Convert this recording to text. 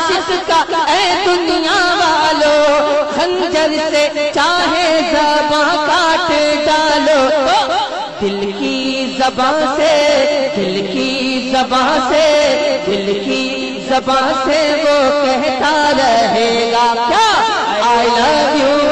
आशिक का ऐ दुनिया वालों, खंजर से चाहे ज़बां काट डालो। दिल की ज़बां से, दिल की ज़बां से, दिल की ज़बां से वो कहता रहेगा क्या, आई लव यू